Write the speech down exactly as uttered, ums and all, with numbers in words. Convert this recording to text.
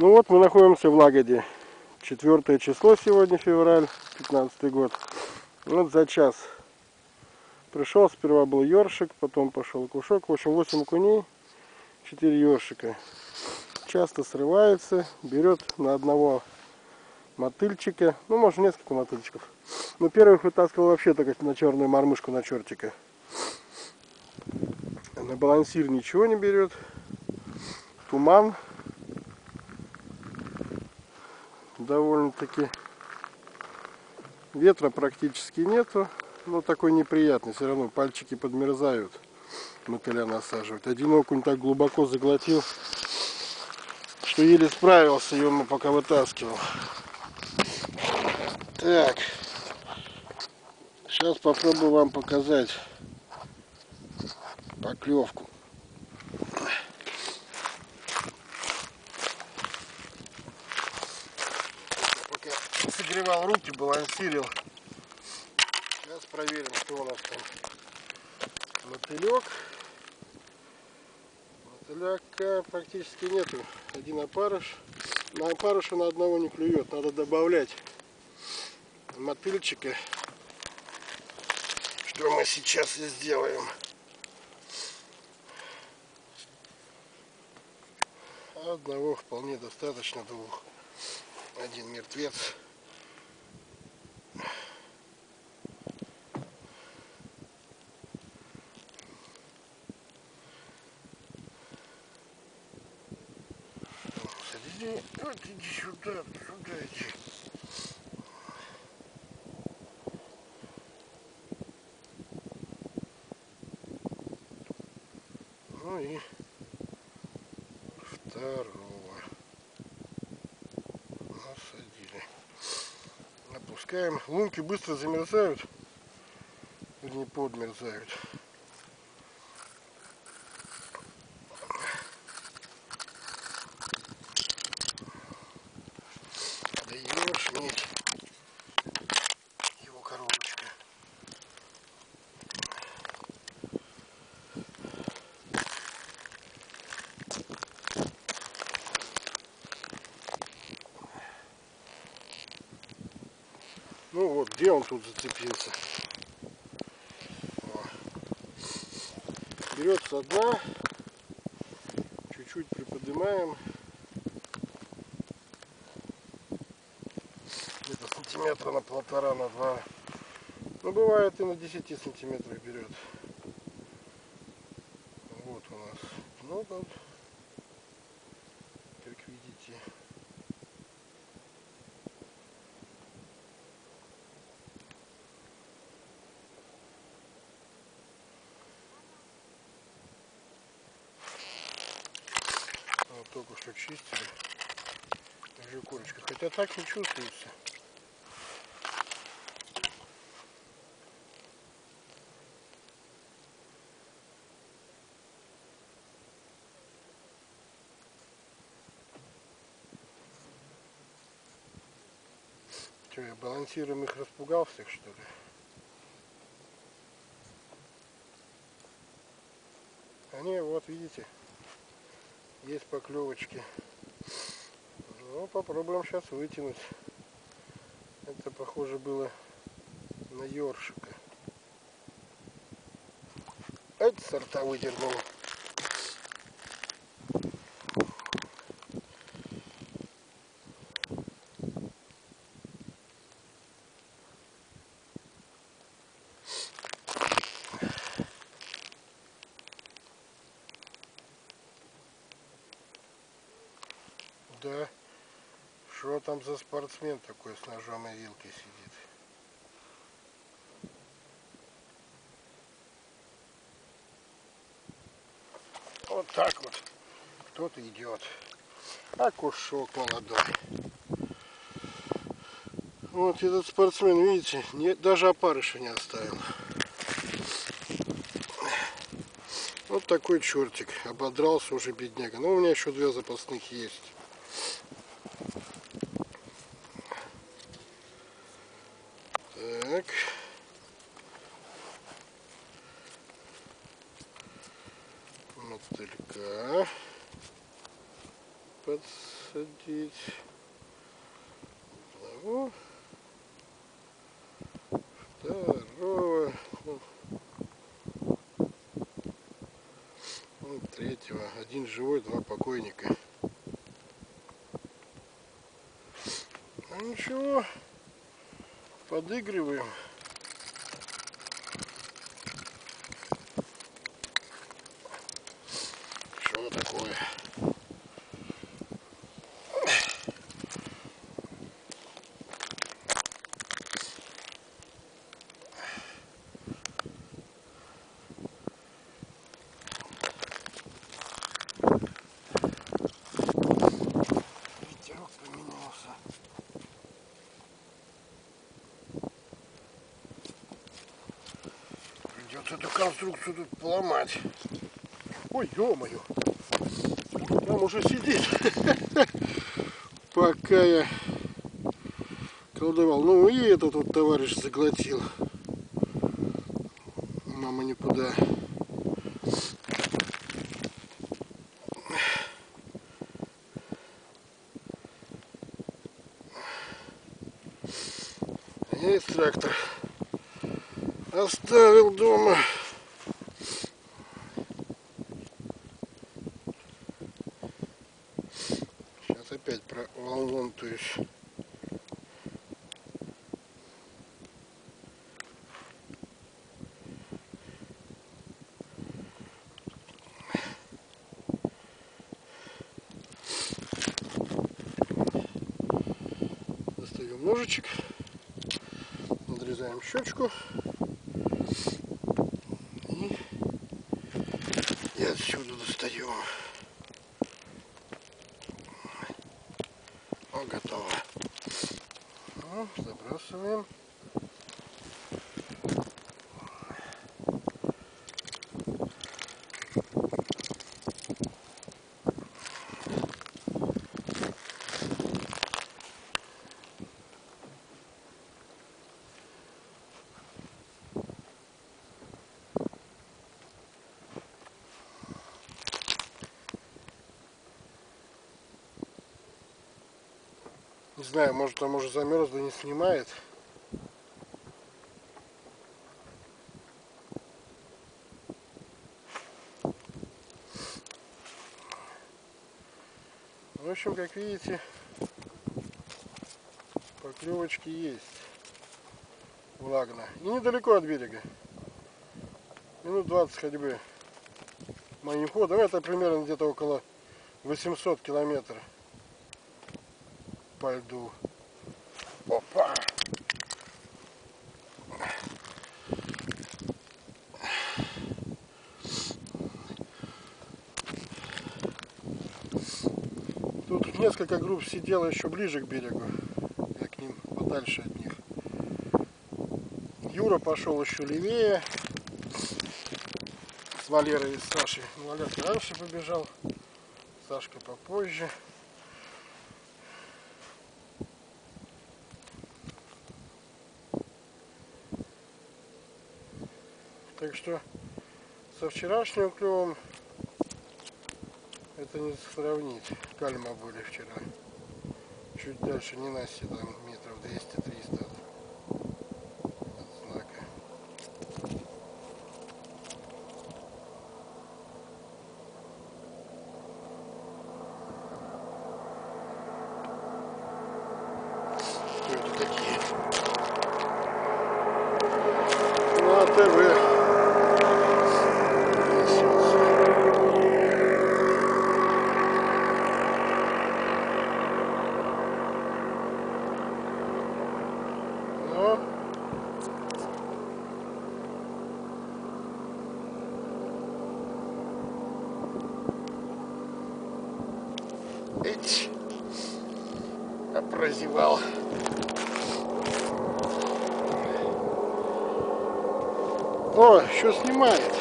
Ну вот мы находимся в Лагоде. Четвертое число сегодня, февраль, пятнадцатый год. Вот за час пришел, сперва был ёршик, потом пошел кушок. В общем, восемь окуней, четыре ёршика. Часто срывается, берет на одного мотыльчика, ну может несколько мотыльчиков. Но первых вытаскивал вообще только на черную мормышку, на чертика. На балансир ничего не берет. Туман. Довольно-таки ветра практически нету, но такой неприятный, все равно пальчики подмерзают мотыля насаживать. Один окунь так глубоко заглотил, что еле справился, его пока вытаскивал. Так, сейчас попробую вам показать поклевку. Пока согревал руки, балансирил. Сейчас проверим, что у нас там. Мотылек. Мотыляка практически нету. Один опарыш. На опарыша на одного не клюет. Надо добавлять мотыльчика. Что мы сейчас и сделаем. Одного вполне достаточно, двух. Один мертвец. Иди, вот иди сюда, сюда иди. Ну и второго насадили. Опускаем. Лунки быстро замерзают, вернее подмерзают. Даешь мне его коробочка. Ну вот, где он тут зацепился? О. Берет со дна, чуть-чуть приподнимаем. Где-то сантиметра на полтора, на два. Ну, бывает и на десять сантиметров берет. Вот у нас много, как видите. Вот только что чистили. Уже корочка. Хотя так не чувствуется. Что, я балансиром их распугал всех, что ли? Они, вот видите, есть поклевочки. Ну, попробуем сейчас вытянуть. Это похоже было на ёршика. Эти сорта выдернул. Да, что там за спортсмен такой с ножом и вилкой сидит? Вот так вот кто-то идет. А кушок молодой. Вот этот спортсмен, видите, не, даже опарыша не оставил. Вот такой чертик. Ободрался уже бедняга. Но у меня еще две запасных есть. Так. Мотылька. Под посадить. Одного. Второго. Ну, третьего. Один живой, два покойника. Ну ничего. Подыгрываем. Что такое? Ветерок поменялся. Придется эту конструкцию тут поломать. Ой, ё-моё. Там уже сидит. Пока я колдовал. Ну и этот вот товарищ заглотил. Мама никуда. Я трактор оставил дома. Сейчас опять проволнтуюсь. Достаем ножичек. Надрезаем щечку и, и отсюда достаем. О, готово. Ну, забрасываем. Не знаю, может там уже замерзло и не снимает. В общем, как видите, поклевочки есть. Влагно. И недалеко от берега. Минут двадцать ходьбы моим ходом. Это примерно где-то около восьмисот километров по льду. Опа! Тут несколько групп сидело еще ближе к берегу. Я к ним подальше от них. Юра пошел еще левее. С Валерой и с Сашей. Валерка раньше побежал. Сашка попозже. Так что со вчерашним клевом это не сравнить. Кальма были вчера. Чуть дальше ненастье, там метров двести-триста от знака. Кто это такие? На ТВ. Эть, опрозевал. О, еще снимает.